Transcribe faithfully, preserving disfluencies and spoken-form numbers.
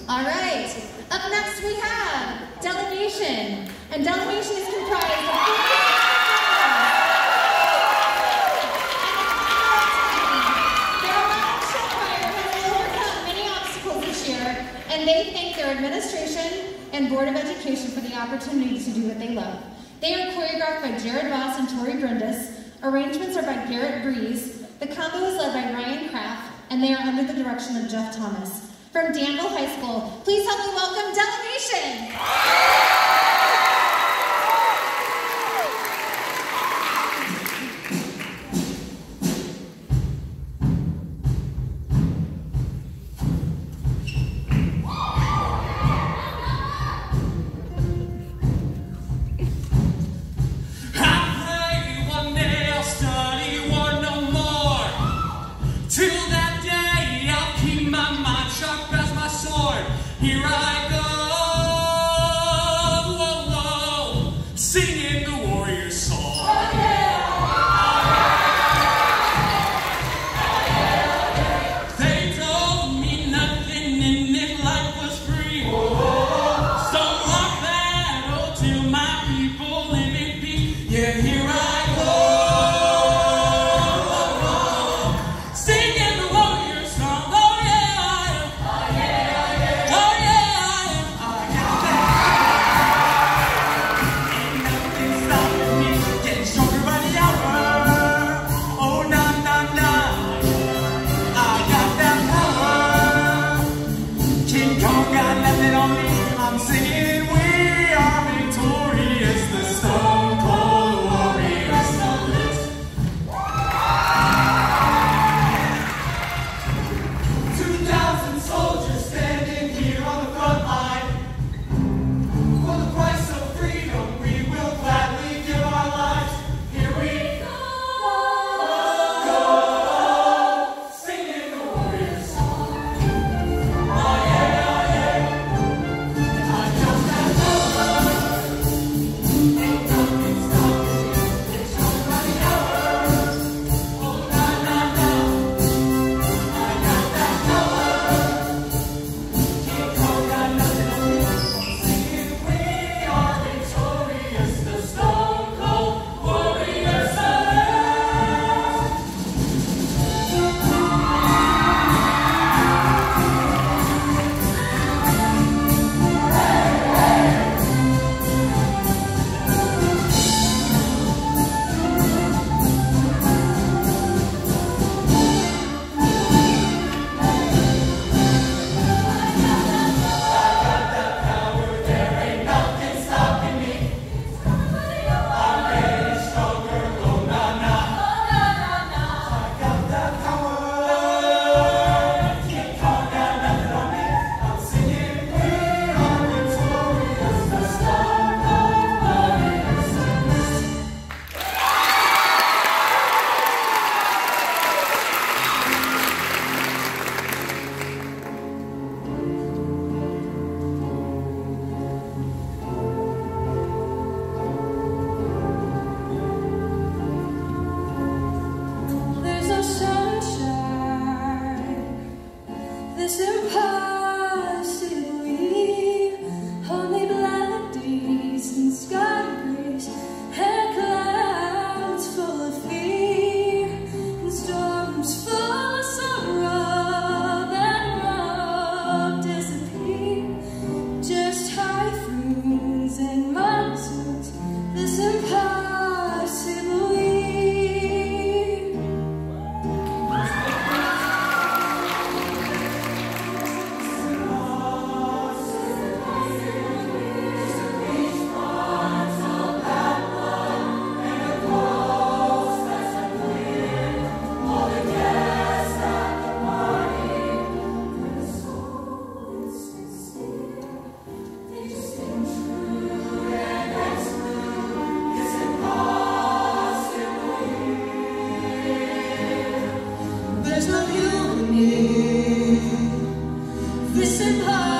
All right, up next we have delegation, and delegation is comprised of and they thank their administration and Board of Education for the opportunity to do what they love. They are choreographed by Jared Ross and Tori Brindis. Arrangements are by Garrett Breeze. The combo is led by Ryan Kraft, and they are under the direction of Jeff Thomas. From Danville High School, please help me welcome Delegation. Here I go, whoa, whoa, singing the warrior song. Oh, yeah. They told me nothing and that life was free. Oh, so rock that, oh, till my people live in peace. Yeah, here I go, whoa, whoa, singing the warrior song. Oh, yeah, oh, yeah, oh, I'm singing, we are victorious, the Stone Cold Warriors salute. Two thousand soldiers standing here on the front line. For the price of freedom, we will gladly give our lives. Here we go, go, singing the warrior song. Oh yeah. There's no you in me. This impossible.